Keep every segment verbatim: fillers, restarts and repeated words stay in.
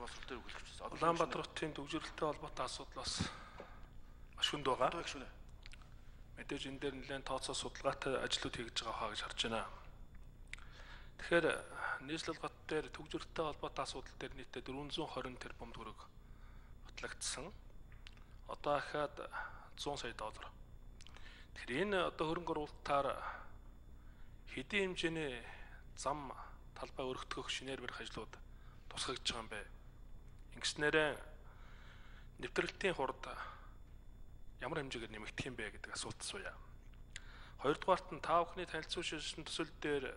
боловсрол дээр хөдөлгөж. Улаанбаатар хотын төвжирэлтэй холбоотой асуудал бас маш хүнд байгаа. Мэдээж энэ дээр нэлээд тооцоо судалгаатай ажлууд хийж байгаа хаа гэж харж байна. Тэгэхээр нийслэл гот дээр төвжирэлтэй холбоотой асуудал дээр нийтдээ дөрвөн зуун хорин тэрбум төгрөг батлагдсан. Одоо ахаад зуун сая доллар. Тэгэхээр энэ одоо хөрөнгө оруулалтаар хэдийн хэмжээний зам талбай өргөдгөх шинээр барих ажлууд тусгагдж байгаа юм бэ. Ингэснээрээ нэвтрэлтийн хурд ямар хэмжээгээр нэмэгдэх юм бэ гэдэг асуулт сууя. Хоёрдугаарт нь та бүхний танилцуулсан төсөл дээр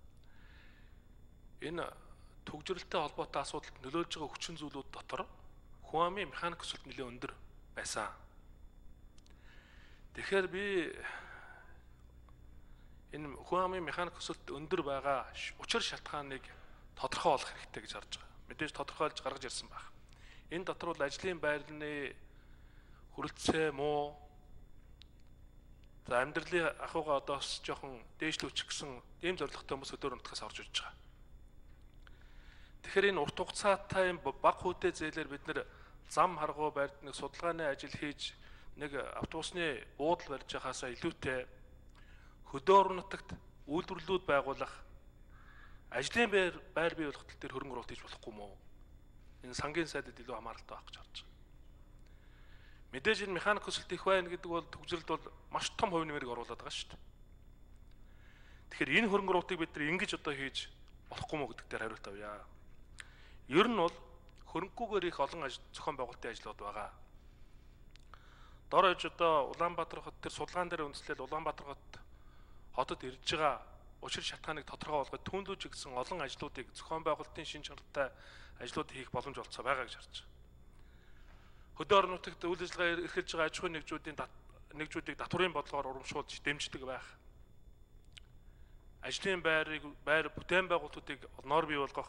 энэ төгжрөлтэй холбоотой асуудалд нөлөөлж байгаа хүчин зүйлүүд дотор хүн амын механик өсөлт нэлээд өндөр байсан. Тэгэхээр би энэ хүн амын механик өсөлт өндөр байгаа учир шалтгааныг тодорхой болгох хэрэгтэй гэж харж байгаа. Мэдээж тодорхойлж гаргаж ирсэн байна. Энэ дотор бол ажлын байрны хүрэлцээ муу, за амьдралын ахуйгаа одоос жоохон дээшлүүлчих гэсэн ийм зорилготой хүмүүс өдөр нутгаас орж ирж байгаа. Тэгэхээр энэ урт хугацаатай бага хүүтэй зээлээр бид нэр зам харгуу байрд нэг судалгааны ажил хийж нэг автобусны буудал барьж байгаасаа илүүтэй хөдөөр нутагт үйлдвэрлэлүүд байгуулах, ажлын байр байр бий болгох тал дээр хөрөнгө оруулалт хийж болохгүй мó? Энэ сангийн сайдад илүү хамааралтай байх гэж харж байгаа. Мэдээж энэ механик өсөлт их байна гэдэг бол төгжрөлд бол маш том хувь нэмрийг оруулаад байгаа шүү дээ. Тэгэхээр энэ хөрөнгө оруулалтыг бид нар ингэж одоо хийж болохгүй мó гэдэг дээр хариулт авъя. Ер нь бол хөрөнгөгүйгээр их олон зохион байгуулалтын ажлууд байгаа. Дор хаяж одоо Улаанбаатар хот тэр судалгаан дээр үндэслэл Улаанбаатар хот хотод ирж байгаа учир шалтгааныг тодорхой болгоод түүнлүүж гэсэн олон ажлуудыг зохион байгуулалтын шин чанартай ажлууд хийх боломж олцоо байгаа гэж харж байна. Хөдөө орон нутагт үйл ажиллагаа эрхэлж байгаа аж ахуйн нэгжүүдийн нэгжүүдийг татварын бодлогоор урамшуулж дэмждэг байх. Ажлын байрыг байр бүтээн байгуулалтуудыг нор бий болгох.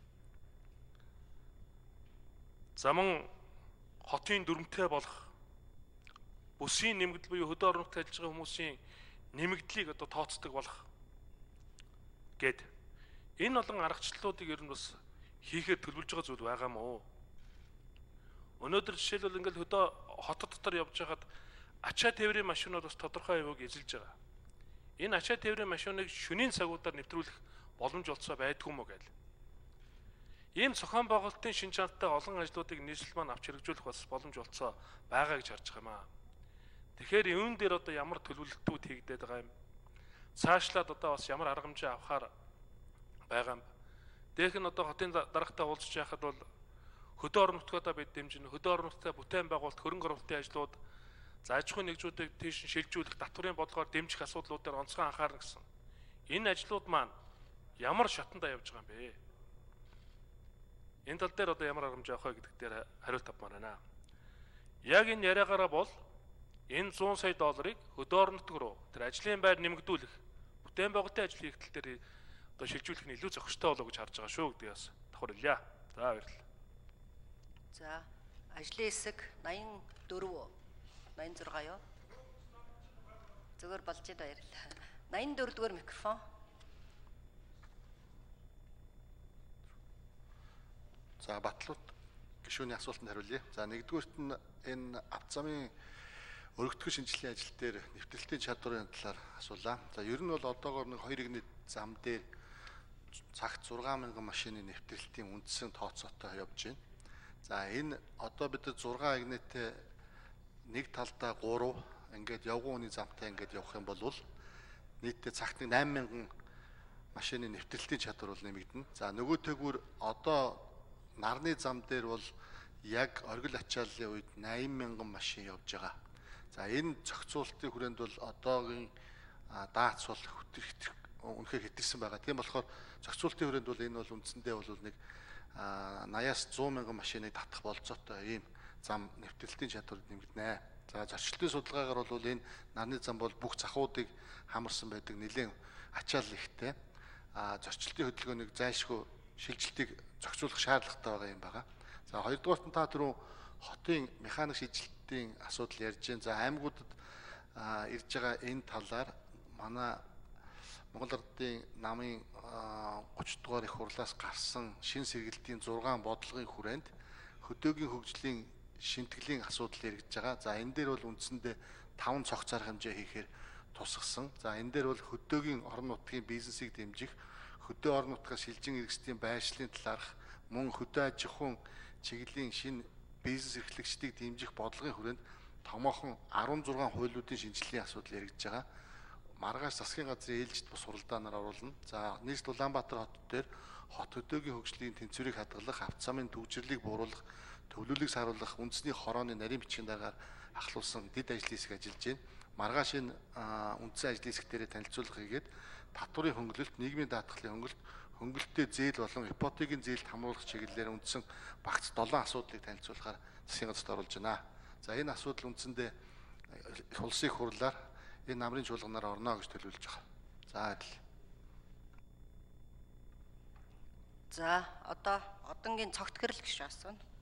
Заман хотын дүрмтэй болох. Бүсийн нэмэгдэл буюу хөдөө орон нутагт ажиллаж байгаа хүмүүсийн нэмэгдлийг одоо тооцдог болох гэд. Энэ олон аргачлалуудыг ер нь бас хийхээр төлөвлөж байгаа зүйл байгаа мó. Өнөөдөр жишээлбэл ингээл хөдөө хотод дотор явж байгаад ачаа тээврийн машинууд бас тодорхой явыг эзэлж байгаа. Энэ ачаа тээврийн машиныг шөнийн цагуудаар нэвтрүүлэх боломж олцоо байдгүй мó гээл. Ийм зохион байгуулалтын шин чанартай олон ажлуудыг нийслэл маань авч хэрэгжүүлэх бас боломж олцоо байгаа гэж харж байгаа юм аа. Тэгэхээр энэ дээр одоо ямар төлөвлөлтүүд хийгдээд байгаа юм? Цаашлаад одоо бас ямар арга хэмжээ авахар байгаа юм? Дэх нь одоо хотын даргатай уулзж байхад бол хөдөө орон нутгуудаа бид дэмжинэ. Хөдөө орон нутгийн бүтээн байгуулалт, хөрөнгө оруулалтын ажлууд, за аж ахуйн нэгжүүдийг тийш шилжүүлэх, татварын бодлогоор дэмжих асуудлууд дээр онцгой анхаарна гэсэн. Энэ ажлууд маань ямар шатандаа явж байгаа юм бэ? Энэ тал дээр одоо ямар арга хэмжээ авах вэ гэдэг дээр хариулт авмаар байна. Яг энэ яриагаараа бол энэ зуун сая долларыг хөдөө орон нутг руу тэр ажлын байр нэмэгдүүлэх, бүтээн байгуулалтын ажил хийх тал дээр одоо шилжүүлэх нь илүү зохистой болов гэж харж байгаа шүү гэдгээс давхар хэлье. За баярлалаа. За ажлын хэсэг наян дөрөв наян зураг юу? Зөвөр болж ид баярлалаа. наян дөрөв дугаар микрофон. За батлууд гишүүний асуултанд хариулъя. За нэгдүгüүрт нь энэ авто замын өргөдгөх шинжилгээний ажил дээр нэвтрэлтийн чадварын талаар асуулаа. За ер нь бол одоогоор нэг хоёр игний зам дээр цагт зургаан мянган машины нэвтрэлтийн үндсэн тооцоотой явж байна. За энэ одоо бид нар зургаан игнэтэй нэг талдаа гурав ингээд явган үний замтай ингээд явах юм бол нийтдээ цагт нэг найман мянган машины нэвтрэлтийн чадвар бол нэмэгдэнэ. За нөгөөтэйгүр одоо нарны зам дээр бол яг оргил ачааллын үед восемь мянган машин явж байгаа. За энэ зохицуулалтын хүрээнд бол одоогийн даац бол үнэхээр хэтэрсэн байгаа. Тийм болохоор зохицуулалтын хүрээнд бол энэ бол үндсэндээ бол нэг восьмиас зуун мянган машиныг татах болцоотой ийм зам нэвтрэлтийн чадвар нэмэгдэнэ. За зорчилтын судалгаагаар бол энэ нарны зам бол бүх захуудыг хамарсан байдаг нэлээд ачаал ихтэй. А зорчилтын хөдөлгөөнийг зайлшгүй шилжилтийг зохицуулах шаардлагатай байгаа юм байна. За хоёрдугаарт нь та түрүү хотын механик шилжилтийн асуудал ярьж байна. За аймагуудад ирж байгаа энэ талаар манай Монгол Ардын намын гуравдугаар дугаар их хурлаас гарсан шин сэргэлтийн зургаан бодлогын хүрээнд хөдөөгийн хөгжлийн шинтгэлийн асуудал яригдж байгаа. За энэ дээр бол үндсэндээ таван цогц арга хэмжээ хийхээр тусгасан. За энэ дээр бол хөдөөгийн орон нутгийн бизнесийг дэмжих, хөдөө орон нутгаас шилжин эргэсдийн байршлын талаарх, мөн хөдөө аж ахуйн чиглэлийн шинэ бизнес эрхлэгчдийг дэмжих бодлогын хүрээнд томоохон арван зургаан хуулиудын шинжилгээний асуудал яригдж байгаа. Маргааш засгийн газрын ээлжид бус хуралдаанаар оруулна. За нийт Улаанбаатар хот дээр хот хөдөөгийн хөгжлийн тэнцвэрийг хадгалах, авто замын төвчрлийг бууруулах, төвлөлийг саруулах үндэсний хорооны нарийн бичгийн дараагаар ахлуулсан дэд ажлын хэсэг ажиллаж байна. Маргааш энэ үндсэн ажлын хэсэг дээрээ танилцуулга хийгээд татварын хөнгөлөлт, нийгмийн даатгалын хөнгөлөлт, хөнгөлөлттэй зээл болон ипотекийн зээлд хамруулах чиглэлээр үндсэн багц долоон асуудлыг танилцуулахаар засгийн газарт оруулж байна. За энэ асуудал үндсэндээ улсын их хурлаар энэ намрын чуулганаар орно гэж төлөвлөж байгаа. За адил. За одоо одонгийн цогт гэрэл гişүү асууна.